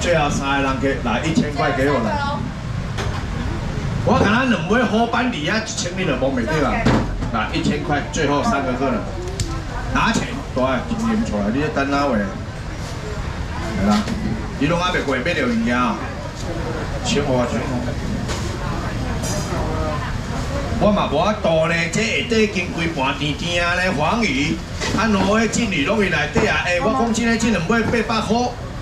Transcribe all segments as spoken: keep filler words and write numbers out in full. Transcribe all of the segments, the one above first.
最后三个人给来一千块给我了。我看咱两尾好板底啊，一千你就摸袂对啊。来一千块，最后三个客人拿钱，对，钱拎出来，你等哪位？来啦，你拢还袂过买着物件啊？请我请我。我嘛无法度呢，这下底经规盘甜甜啊呢，黄鱼，啊两个进鱼拢去内底啊。哎，我讲真诶，这两尾八百块。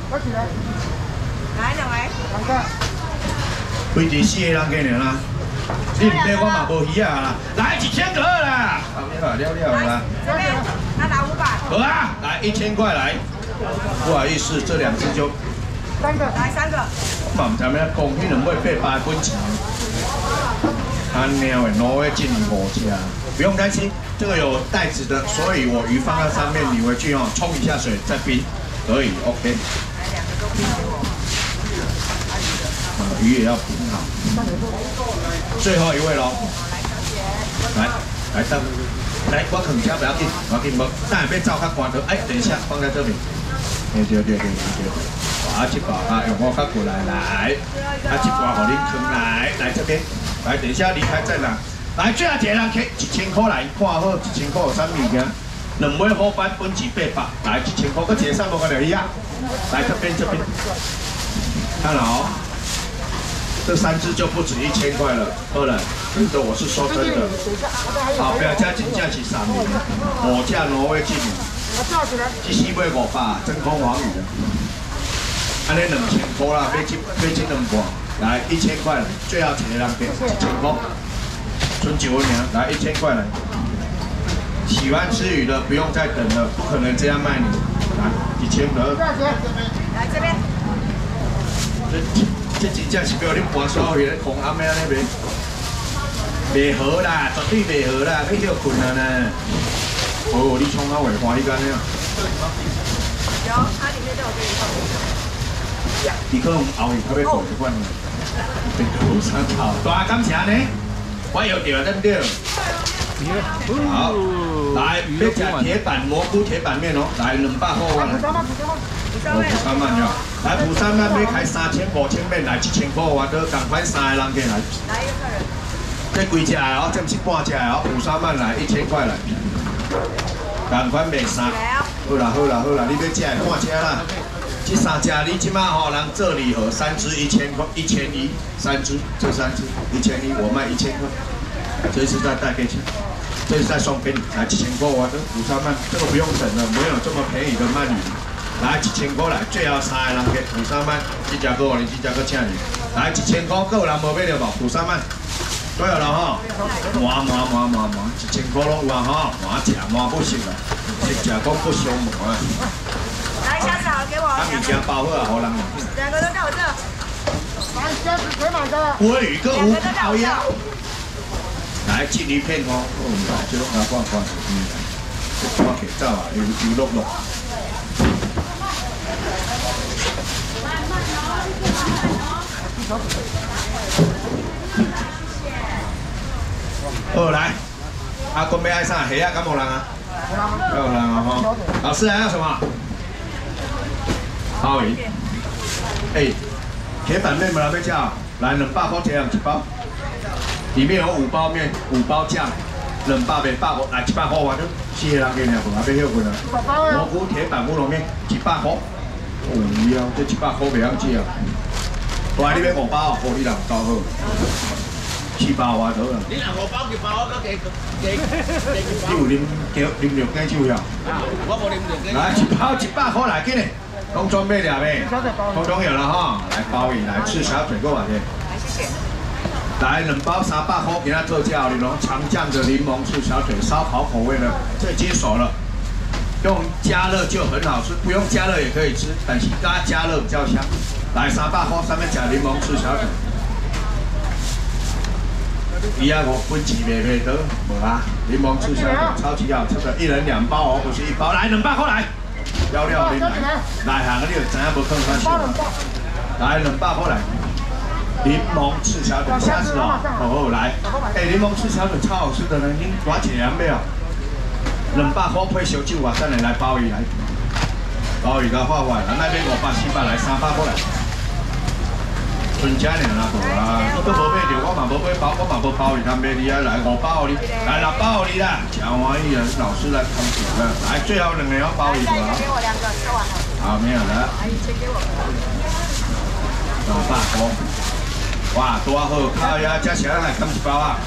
来两位。两个。 规只四个人给你啦，你唔买我嘛无鱼啊啦，来一千个啦，好了了了啦。 这边，他拿五百。 好啊，来一千块来，不好意思，这两只就三个，来三个。 我嘛唔知咩讲，迄两尾八百分钱。他喵的，挪威进鱼五只，不用担心，这个有袋子的，所以我鱼放在上面，你回去哦冲一下水再冰，可以 OK。 来两个都冰给我。 啊，鱼也要冰好。最后一位喽。来，来等，来，我肯家不要紧，不要紧，无，等下要照较关头，哎，等一下放在这里。对对对对对对。啊，一包啊，用我较过来来，啊，一包互恁扛来，来这边。来，等一下离开再拿。来，最后一个人摕一千块来，看好一千块有啥物件？两尾好板本钱八百，来一千块，搁一个三无个了一样。来这边这边，看好，这三只就不止一千块了，客人，真的我是说真的。好，不要加金价是三年，我价挪威进鱼，一四买五百，真空黄鱼的。安尼两千块啦，买一买一两半。来一千块了，最后一个人给一千块，剩九个名，来一千块了。喜欢吃鱼的不用再等了，不可能这样卖你。来一千个。 来这边。 这这真正是要你搬所有迄个空暗的安尼卖，袂好啦，绝对袂好啦，要休困啊呢。哦，你创啊话欢喜干呢？ 有，它里面都有给你放。 你可能后面特别好一款。被土山好，大感谢呢，我有钓对不对？好，来，要吃铁板蘑菇铁板面哦，来两百块哇！哦，釜山鳗了，来釜山鳗要开三千五千面，来一千块哇，都赶快三个人过来。 来一个客人。 这几只哦，这不是半只哦，釜山鳗来一千块来，赶快卖三。好啦好啦好啦，你要吃的看吃啦。这三只你即马吼人做礼盒，三只一千块，一千一，三只这三只一千一，我卖一千块，这是再带给你，这是再送给你，来一千块我的釜山鳗，这个不用等了，没有这么便宜的鳗鱼，来一千块来，最后三个人给釜山鳗，这只个你这只个请你，来一千块，够人无买了无？釜山鳗，都有了哈，满满满满满，一千块拢有啊哈，满吃满不行了，一只讲不伤满啊。 来，虾子好给我。 把物件包好啊，好人。 两个都在我这。来，虾子全买的。 鲑鱼各五好呀。来，进一片哦，我们来就拿挂挂，嗯，我给照啊，有有落落。好来，阿公要爱啥？虾啊，敢无人啊？有人啊哈。老师还要什么？鲍鱼，哎，铁板面没人要叫，来两百块这样一包，里面有五包面、五包酱，两百卖百块，来一百块完了，四个人给你啊，不要休困啊。蘑菇铁板乌龙面一百块，哦呀，这一百块袂晓借啊。大你要五包，哦，你人够好，四包外头啦。你若五包一包，我加加加。你有啉酒啉着鸡酒呀？我无啉着鸡。来一包一百块来，紧嘞。通通备了没？通通有了哈，来鲍鱼，来吃小腿够啊？ 来，谢谢。 来两包三百块，给它特价，你龙长酱的柠檬醋小腿，烧烤口味的，最接手了。用加热就很好吃，不用加热也可以吃，但是加加热比较香。来三百块，上面加柠檬醋小腿。一二五分钱卖卖得，无啊？柠檬醋小腿超级好吃的，一人两包哦，不是一包。来两百块来。了了，你来，来行你就知影无可能发生。来两百块来，柠檬赤小腿，虾子哦，好来，哎，柠檬赤小腿超好吃的呢，恁多少钱没有？两百块配烧酒啊，再来来鲍鱼来，鲍鱼的话话，那边五百四百来三百块来， 春节尔啦，无啦，我都无买着，我嘛无买包，我嘛无包你，他买你啊来五包你，来六包你啦，真欢喜啊！老师来看球了，来最后两个要包你吧。 给我两个，吃完了。 好，没有了。 阿姨钱给我。 两百块，哇，多好，靠呀，这谁来砍一包啊？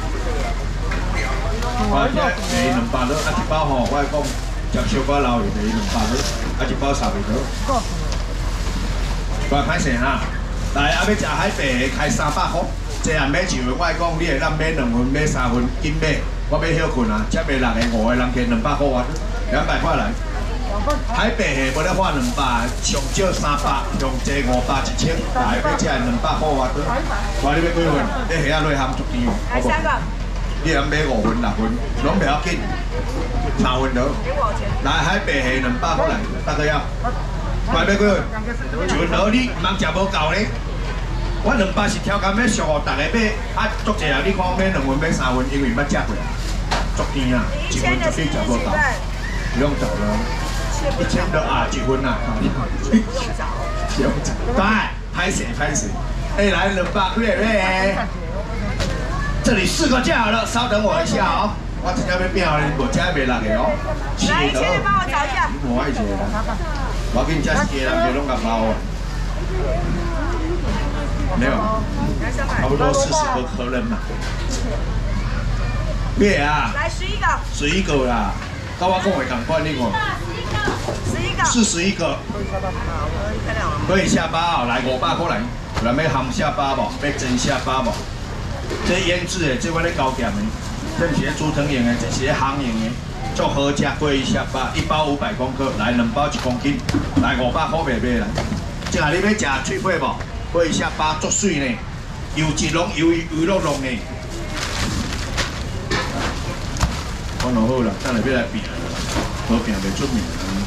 哇，这卖两百多，啊一包吼，我讲接小包老的卖两百多，啊一包三百多。我歹势哈。 来，啊要食海白的开三百块，这人买一份，我讲你会当买两份、买三份，紧买。我要休困啊，才卖六个、五个人加两百块啊，两百块来。海白的无咧换两百，上少三百，上济五百、一千。来，要食两百块啊，我你要几份？你虾仔内含足甜哦。 来三个。 你通买五份、六份，拢袂要紧，三份得。 给我钱。 来，海白的两百块来，大家要。 快要几份？就落你唔通食无够呢？我两百是挑工要俗互大家买，啊，足济啊！你看买两份买三份，因为捌食过，足甜啊，一份绝对食无够，不用找了，一千多啊，一份啊，不用找，不用找，对，拍谁拍谁，哎，来两百块嘞，这里四个价好了，稍等我一下哦，我真正要变好了，我家没六个哦， 来，一千的帮我找一下， 我一个。 我给你加几个人给弄个包啊？没有，差不多四十个客人嘛。咩啊？ 来十一个。 十一个啦，跟我讲的同款，你看。 十一个。 四十一个。可以下巴哦，来五百块来，来要含下巴无？要蒸下巴无？这腌制的，这款咧高店的，这不是竹藤用的，这是咧烘用的。 做好食过一下吧，一包五百公克，来两包一公斤，来五百块卖卖来。即下你要食脆皮无？过一下巴足水呢，油质拢油油落落呢。我弄好啦，等下要来拼啦，无拼袂出面。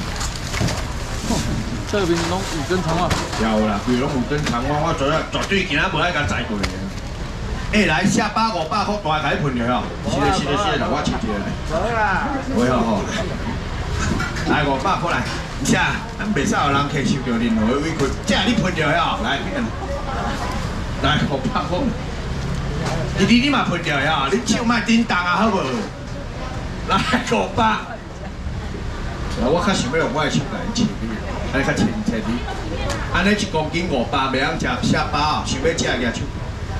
这边拢五根长袜。 有啦，规拢五根长袜，我绝绝对今仔无爱甲宰过的。 哎，来下巴五百块，大海喷着哦！是的，是的，是的，我切一个来。好啦，好好好。来五百块来，唔是啊，咱袂使有人客收着任何委屈，这你喷着哦，来，来五百块。弟弟你嘛喷着哦，你手莫叮当啊，好无？来五百。我较想要用我的手来切你，安尼较切切你。安尼一公斤五百，袂晓食下巴哦，想要食举手。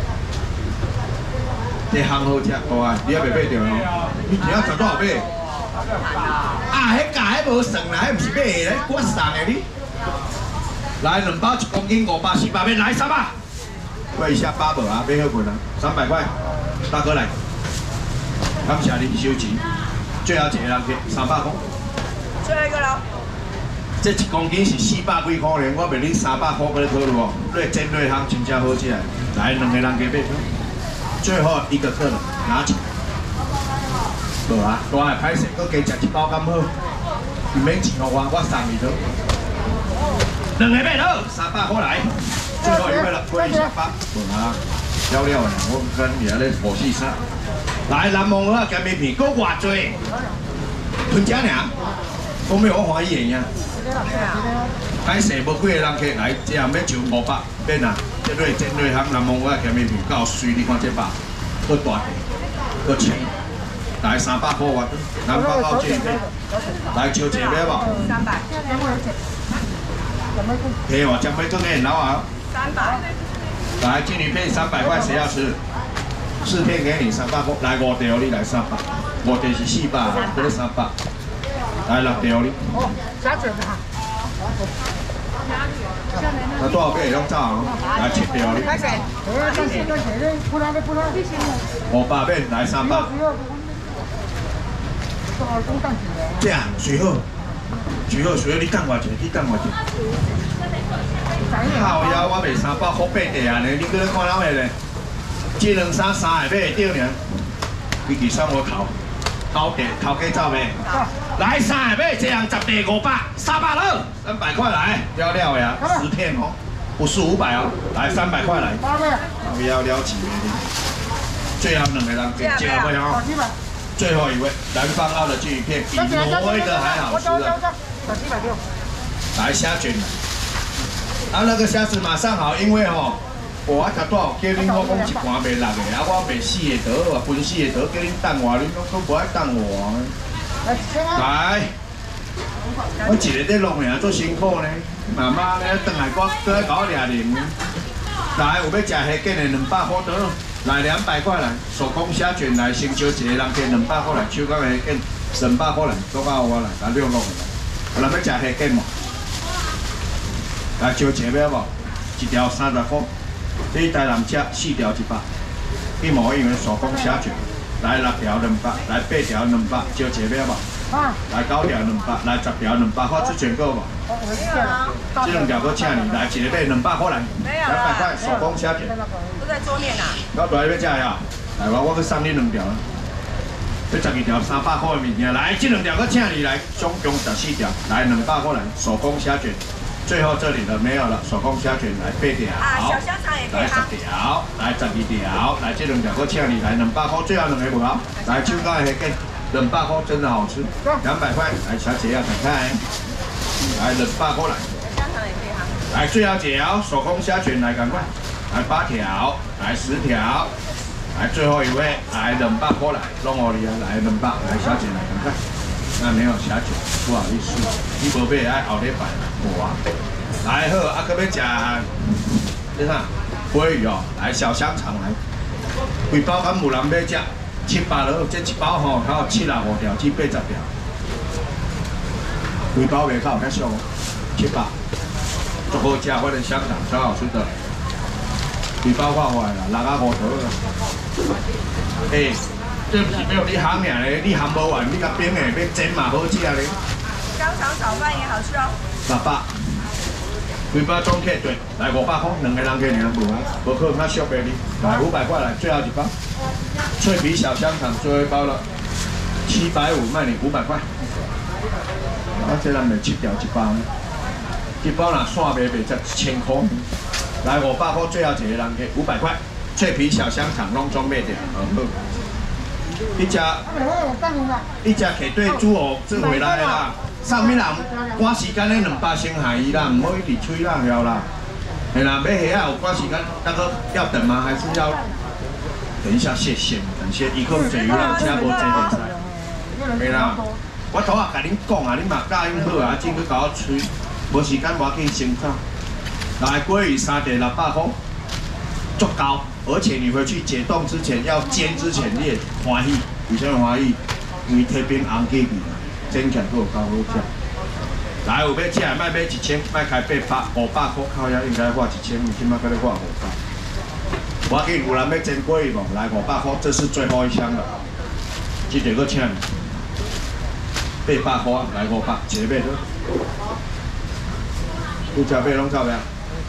这行好食，好啊！你还袂买着哦？你今仔赚多少买？啊，迄价迄无算啦，迄毋是买的，我送的你。来两包一公斤五百四百，来三百。喂一下八百啊，买好份啊，三百块。大哥来，感谢你收钱。最后一个人给三百块。 最后一个了。 这一公斤是四百几块呢，我卖你三百块给你讨论哦。瑞煎瑞香真正好食，来两个人给买。 最后一个客人拿起，无啊，大个歹势，搁加食一包咁好，唔免钱互我，我送你倒。两个买倒，三百块来，最后一位了，贵一下八，无啊，了了啦，我跟你咧无四三。来，南蒙河咸面片，搁偌济？吞吃尔，我没有欢喜呀。歹势无几个人客来，这样要就五百，免啊。 这瑞煎瑞香南蒙我咸面片够水，你看这把，搁大地，搁青，来三百块我，南方澳煎片，来招一个无？ 三百。 可以哦，江杯更给老啊。 三百。 来金鱼片三百块，谁要吃？四片给你三百块，来五条你来三百，五条是四百，这个三百，来六条你。哦，加嘴哈。 那多少个拢走啊？来七条哩。五百面来三百。这样随后，随后随后你等我一下，你等我一下。好呀，我卖三百块八地啊！你搁咧看哪位咧？这两衫衫会买得着呢？你第三我头，头家头家走未？来三个买，这样十地五百，三百了，三百块来，了了呀，十片哦，不是五百哦，来三百块来，不要了几个，最后两个人给结合不了，最后一位南方澳的这一片比挪威的还好吃的，来虾卷，啊那个虾子马上好，因为哦我头拄叫恁我讲一盘卖六个，啊我卖四个刀，啊分四个刀，叫恁等我，恁拢都无爱等我。来，我一个在弄尔，做辛苦呢。妈妈呢，等来我搁来搞我掠零。来，有要食虾卷的两百块刀，来两百块来，手工虾卷来，先招一个人给两百块来，手工虾卷两百块来，做到我来，来六弄来。有人要食虾卷无？来招一个要无？一条三十块。 这台南吃四条一百，一模一样手工虾卷，来六条两百，来八条两百，招一个无？来九条两百，来十条两百，发出全够无？这两条搁请你，来一个买两百块来，两百块手工虾卷。 都在桌面啊。 到大要食呀？来我我搁送你两条，这十二条三百块的物件，来这两条搁请你来，总共十四条，来两百块来手工虾卷。 最后这里的没有了，手工虾卷来八条， 啊，小香肠也可以来十条，来十二条，来这两条我请你来两百块，最后两个无好，来秋高的给两百块真的好吃，两百块，来小姐要看看，来两百块来， 香肠也可以哈， 来最后一条手工虾卷来赶快，来八条，来十条，来最后一位来两百块来，弄我你啊，来两百，来小姐来赶快。 那没有虾卷，不好意思，你无买爱后日摆无啊。来好，啊，搁要食，你看鲑鱼哦，来小香肠来，规包敢有人要食，七百了，这一包吼，它有七十五条至八十条，规包袂够较俗哦，七百，足好食，我的香肠超好吃的，规包看坏啦，六啊五条啦，诶。 对不起，没有你行尔嘞，你行无完，你甲冰的要煎嘛好食嘞。 香肠炒饭也好吃哦。 六百，规包总客对，来五百块，两个人给两无啊，无可能较俗的你。来五百块来，最后一包，脆皮小香肠最后一包了，七百五卖你五百块。啊，这人卖七条一包呢，一包若线卖卖才一千块。来五百块，最后一个人给五百块，脆皮小香肠拢总卖掉，好。 一家，一家客对猪肉做回来啦。上面人赶时间咧两百先下伊啦，唔好一直催人了啦。嘿啦，买虾啊有赶时间，那个要等吗？还是要？等一下，谢谢，感谢。一个坐游览车无坐袂使。嘿啦，我头下甲恁讲啊，恁嘛答应好啊，真去甲我催，无时间我要紧先走。来，鲑鱼三碟六百块，足够。 而且你回去解冻之前要煎之前你也欢喜，为什么欢喜？因为特别红起去，煎起来都有够好食。来，有要吃的卖买一千，卖开八百、五百块，靠遐应该花一千，你起码搁咧花五百。我给有人要煎鲑鱼无？来五百块，这是最后一箱了。这个搁请你，八百块，来五百，一个买多。你吃买拢走未啊？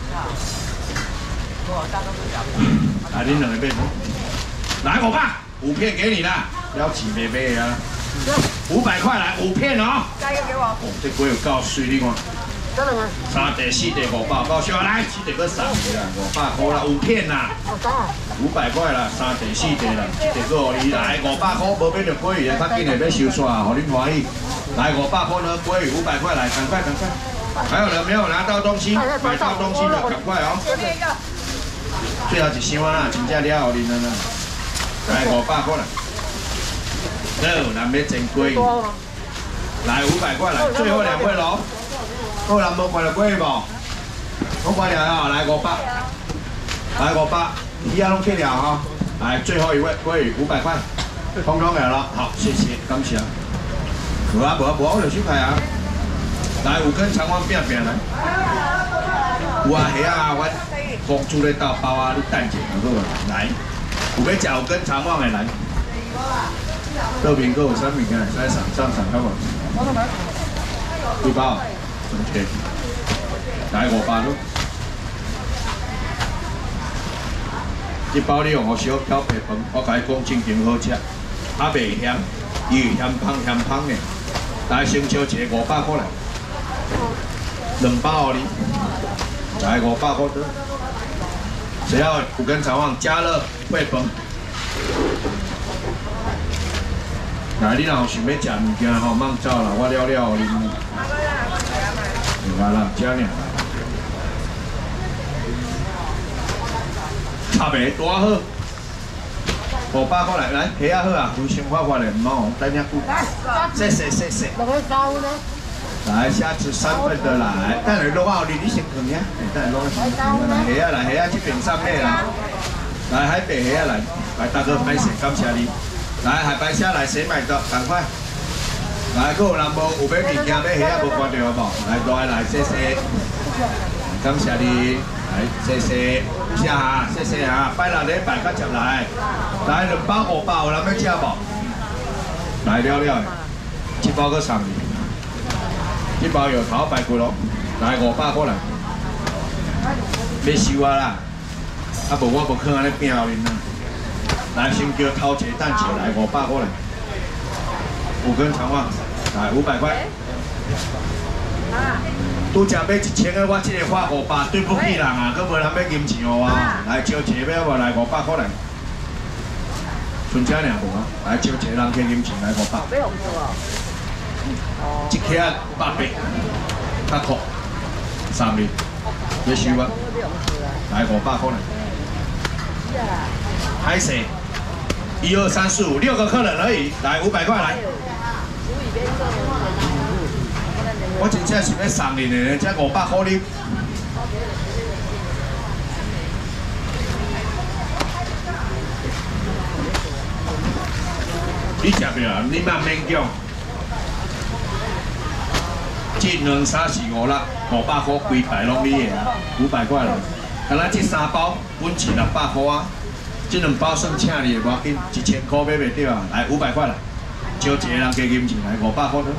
来，恁两个买不？来五百，五片给你啦，要几杯杯啊？五百块来五片哦。 加一个给我。 哦，这龟有够水，你看。 真的吗？ 三地四地五百，够少来，四地搁送你啦，五百块啦，五片啦。五百块啦，三地四地啦，一地搁你来五百块，无买着鲑鱼的，较紧的要收煞，互恁欢喜。来五百块呢，鲑鱼五百块来，赶快赶快。还有人没有拿到东西，买到东西的赶快哦。 这边一个。 最后一箱啊，真正了后恁啊，来五百块来，好，人要煎鲑鱼，来五百块来，最后两位喽，有人无看到鲑鱼无？我看了啊，来五百，来五百，鱼啊拢去了哈，来最后一位鲑鱼五百块，通通了了，好，谢谢，感谢。无啊无啊无啊，我就收开啊，来有根长方变变来，有啊虾啊我。 公主咧到包啊，你等者就好啦。来，有要食有跟长网的来。这边搁有啥物件？来上上上好无？几包？真切。来五百咯。这包你用我小漂白饭，我甲你讲真正好吃，啊袂咸，伊咸香咸香的。来先招一个五百块来，两包你。来五百块多。 只要五根肠旺加热会崩。来，你若想要食物件吼，莫走啦，我了了恁。有啊啦，这样。 差袂多好。五百块来，来虾仔好啊，非常快快的，唔好等下久。谢谢谢谢。 两个高呢？ 来，下次三份的来，等下落啊，你你先放呀，等下落去。来虾仔来，虾仔这边上面来，来海北虾仔来，来大哥拍摄，感谢你。来海白虾来，谁买的？赶快。来，各有人无有买物件买虾仔无关掉好不好？来，来来，谢谢，感谢你。 来，谢谢，谢下，谢谢啊！拜六礼拜甲接来，来两包五包，有人要吃无？来了了，这包搁送你，这包有头排骨咯，来五百过来，要收啊啦，啊无我无可能安尼拼后面啦。来先叫头一蛋起来五百过来，五根长袜，来五百块。 拄只买一千个，我这个花五百，对不起人啊，佮无人要金钱哦啊！来招一个要无来五百块来，剩这尔无啊！来招一个人给金钱来五百。买红做哦。一克八百，较酷，三粒，要收啊！来五百块来。拍摄，一二三四五六个客人而已，来五百块来。 我真正是要送你的，才五百块你。你食袂啊？你莫勉强。这两三四五六五百块，规排拢你的啊，五百块了。敢若这三包，本是六百块啊。这两包算请你的，无要紧，一千块买袂到啊。来五百块来，招一个人加金钱来五百块了。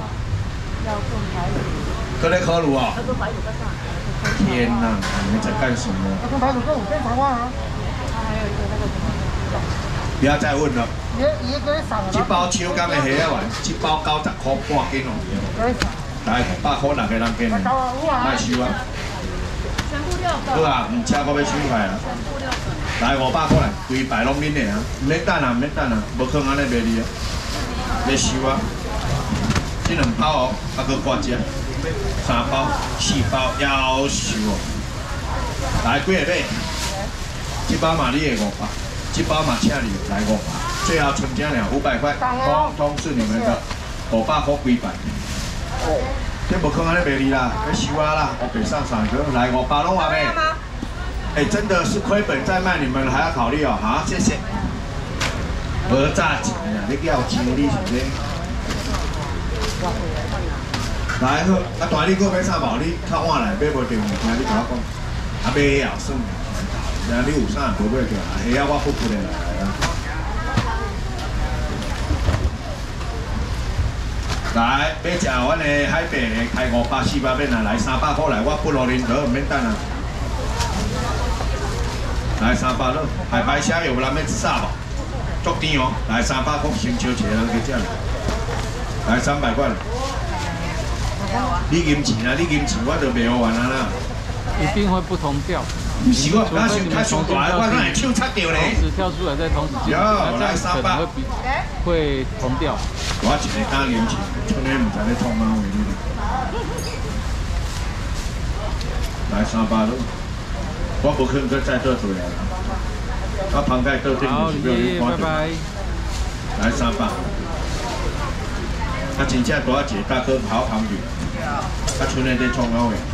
搁在考虑啊！天哪，你们在干什么？ 跟排骨跟五根长袜啊！ 不要再问了。 也也可以赏这包手工的虾仔丸，这包九十块半斤哦。来，百块六个人给你，来收啊！ 全部六个。 好啊，唔吃我要收快啊！来五百块来，规排拢恁的啊！唔免等啊，唔免等啊，无可能安尼卖你啊！要收啊！ 这两包哦，啊，搁挂只，三包、四包，夭寿哦！来几个买？这包嘛你的五百，这包嘛请你来五百，最后剩这了五百块，通通是你们的五百块几百。这无可能安尼卖你啦，要收啊啦，我北上上个来五百拢话咩？哎，真的是亏本在卖，你们还要考虑哦，好，谢谢。无炸钱啊，你叫钱你是咩？ 来好，啊大你搁买啥无？你较晚来买无着物件，你甲我讲，啊买啊算，然后你有啥无买着？啊虾仔我付付的来啊。来，要食阮的海白的，开五百四百免啊，来三百块来，我不落恁得，唔免等啊。来三百了，海白虾有人要吃啥无？足甜哦，来三百块，先招一个人去食。 来三百块，你金钱啊！你金钱我就卖好完啊啦。 一定会不同调。 不是我，我手太上大，我哪会手擦掉咧？ 同时跳出来，再同时进，那这样可能会比会同调。 我一个打金钱，从来唔知咧创哪位呢？来三百咯，我不可能再做出来了。我旁盖倒顶就是不要你看到。来三百。 啊，真正大一个大哥好旁边，啊，剩的在创哪位？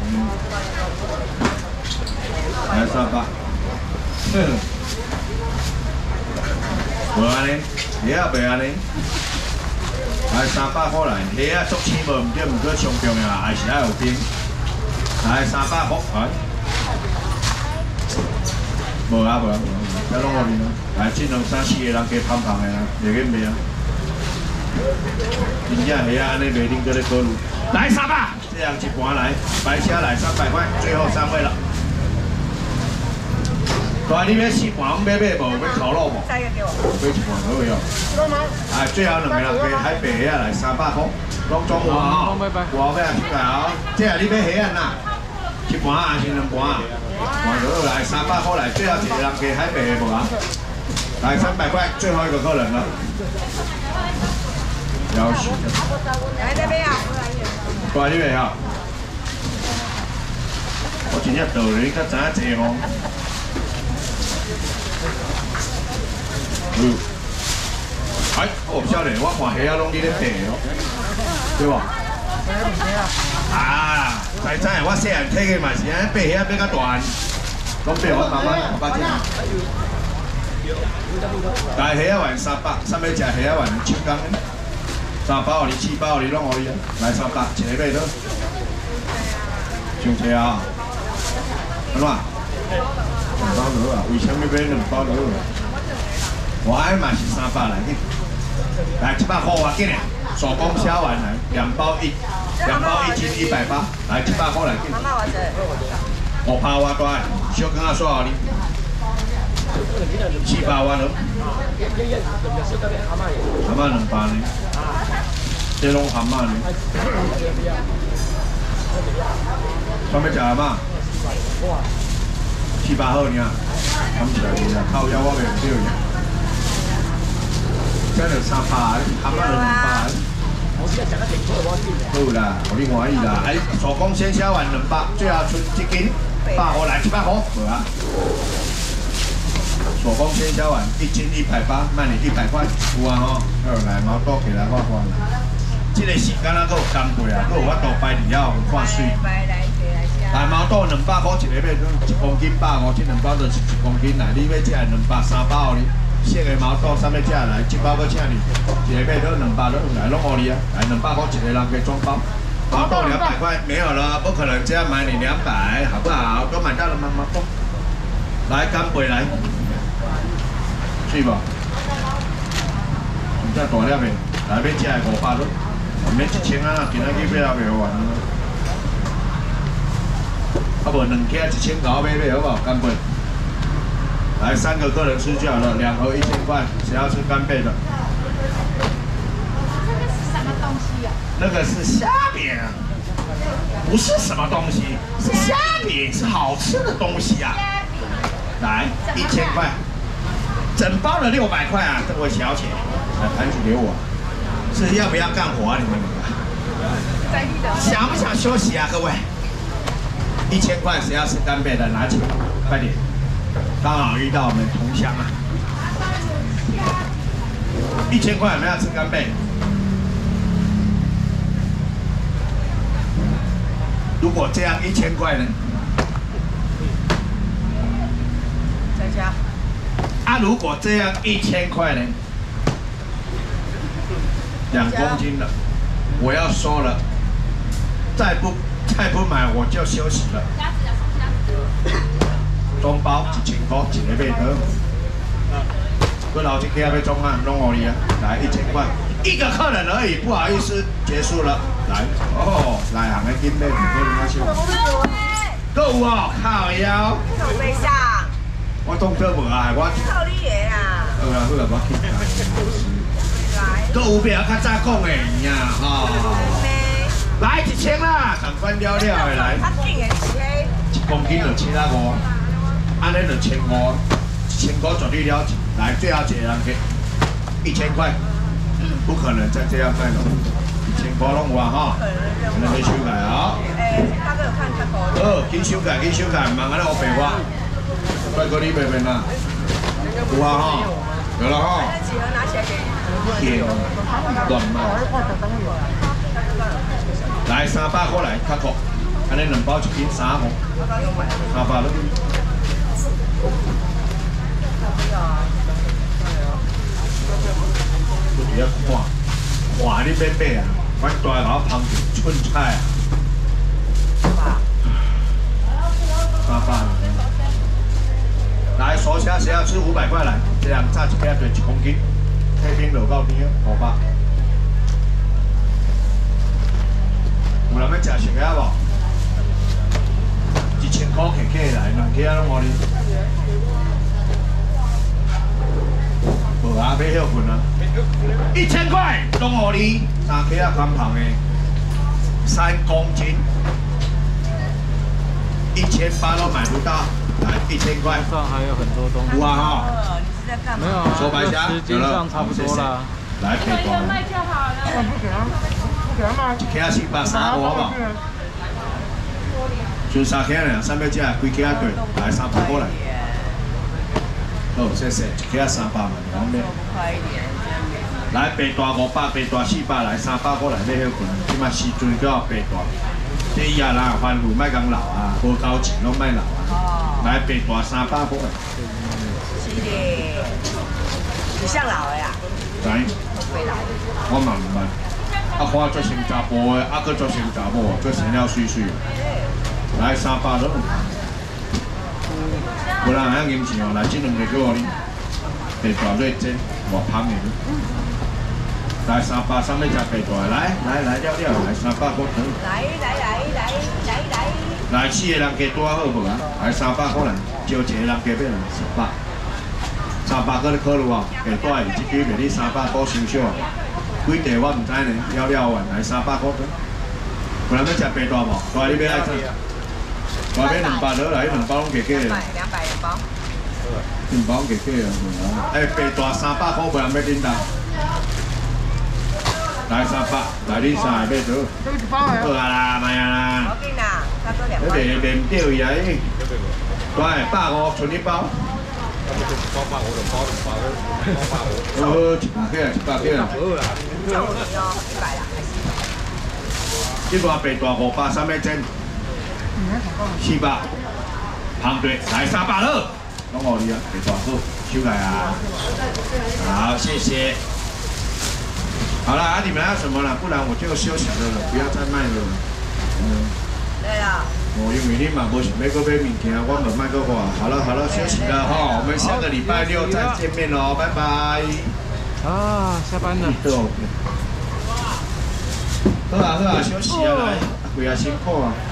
来三百，哼，无安尼，虾仔袂安尼，来三百块来，虾仔足青无毋对，毋过上重要还是要有冰。来三百块，来，无啊无啊无啊，再拢互恁咯。来，这两三四个人加胖胖的啦，袂紧卖啊。 真正虾仔安尼卖，恁搁咧考虑。来三百，这样一盘来，白虾来三百块，最后三位了。大你要四盘，我买买无？要烤肉无？ 再一个给我。 买一盘可以哦。哎，最后两个人加海白虾来三百块，拢总有啊吼。我买出来哦，这样你买虾仔呐？一盘还是两盘啊？盘就好来三百块来，最后一个人加海白的无啊？来三百块，最后一个客人了。 要死！ 来这边啊！ 过来这边啊！我真正道理，较知影济哦。 嗯。哎，哦，少年，我看虾啊拢伫咧白哦，对无？啊，知知，我细汉睇嘅嘛是安白虾比较大，拢白我慢慢我把这。大虾啊丸三百，啥物食虾啊丸七工？三包你四包你拢互你啊，来三百，一个买倒。上车啊？安怎？两包落啊？为什么买两包落？我爱嘛是三百来紧。 来，七百块我紧嘞，手工虾丸来，两包一，两包一斤一百八，来七百块来紧。妈妈我这。五包我带，小羹仔煞互你。四包我了。蛤蟆两包呢？这拢蛤蟆呢？想要食蛤蟆？四百好呢，感谢你啊，靠腰我袂少呢。 这就三百，蛤蟆就两百。好啦，互你欢喜啦。哎，手工鲜虾丸两百，最后剩一斤，百块来七百块，无啊。手工鲜虾丸一斤一百八，卖你一百块，有啊吼。好来，毛肚起来我看啦。这个时间啊，佫有工过啊，佫有法度摆伫遐看水。来毛肚两百块一个买，一公斤百五，这两包就是一公斤啦。你要食两百三包哩。 鲜的毛肚，啥物食来？一包搁请你，一个买倒两百倒来，拢互你啊！来两百块一个人给装包，毛肚两百块没有了，不可能这样买你两百，好不好？都买到了吗？毛肚，来干杯来，去吧。你这大粒的，来要食的五百倒，免一千啊，今仔日买也袂完啊。啊无两克一千九买买好不好？干杯。 来三个客人吃就好了，两盒一千块，谁要吃干贝的？ 那个是什么东西呀？ 那个是虾饼，不是什么东西，是虾饼，是好吃的东西啊。来，一千块，整包的六百块啊，这位小姐，来盘子给我，是要不要干活啊？你们在地的。 想不想休息啊，各位？一千块，谁要吃干贝的？拿起来，快点。 刚好遇到我们同乡啊！一千块有没有吃干贝？如果这样一千块呢？ 在家。 啊，如果这样一千块呢？两公斤了，我要收了，再不再不买我就休息了。装包一千块一个买倒，我老一家要装啊，拢互你啊，来一千块，一个客人而已，不好意思，结束了，来，哦，来行个金买，我领下收。够有哦，靠腰。 手背上。 我当做无啊，我。 靠你个啊！ 好啦好啦，我去。来。够有别较早讲的呀，吼。来一千啦，上班了了的来。较紧的一一公斤就七啊五。 安尼就千五，一千块绝对了。来，最后一个人给一千块，不可能再这样卖了。一千块拢有啊哈，那你收起来啊。诶，大哥有看看过。好，紧收起来，紧收起来，忙安尼黑白我。快过你白面啦。有啊哈，有了哈。那几盒拿起来给你。乱卖。来三百块来，卡扣。安尼两包一斤三五，三百了。 不要看，看你要买啊！我大甲我捧一寸菜啊！三百。来，手虾谁要吃五百块来？这样炸一片对一公斤，太冰落到边五百。有人要吃熟虾无？一千块客客来，两客拢互你。 无啊，买歇份啊！一千块拢互你，三克啊，康胖的，三公斤，一千八都买不到，来一千块。 上还有很多东西。 有啊哈。 没有啊， 手白虾时间上差不多了。 来，可以光。 卖就好了。 不给他，不给他卖。 一克七百三五好不好？就三克俩，三百只，几克对，来三百过来。 好，谢谢，一克三百嘛，两百。 快一点。 来，白大五百，白大四百，来三百过来买迄款，即马时阵叫白大。这以后人有番薯，莫讲老啊，无交钱拢莫老啊。哦。来，白大三百过来。 是的，你像老的呀？ 知？ 袂老。 我嘛唔捌。啊，花做成查甫的，啊，搁做成查某，做成了水水。来三百咯。无人遐银钱哦，来这两个叫我哩，白大瑞珍，我旁的。来三百，上面食白大，来来来了了，来三百块糖。 来来来来来来。 来四个人加多好无啊？来三百块人，招一个人加要人三百。三百个你考虑哦，白大的这支卖你三百块伤少啊。几地我唔知呢，了了完来三百块糖。有人要食白大无？大你要爱啥？大要两百落来，两包拢加加的。 两百两包。 两包加加啊！哎，白大三百块，无人要恁当。来三百，来恁三个要做。好啊啦，卖啊啦。 我给啦，差不多两包。 你卖卖唔掉伊啊！对，百五存一包。 包百五就包两包，包百五。 好，一百块，一百块。 好啦。 叫我你哦，一百啦，还是？ 这个白大五百三百针，四百，旁队来三百了，拢互你啊，白大好，收来啊。好，谢谢。好了，啊，你们要什么了？不然我就休息了了，不要再卖了。嗯。 对了。 哦，因为你嘛无想要搁买物件，我们卖个话。好了好了，休息了哈，我们下个礼拜六再见面喽，拜拜。 啊，下班了。 好啊好啊，休息啊来，不要辛苦啊。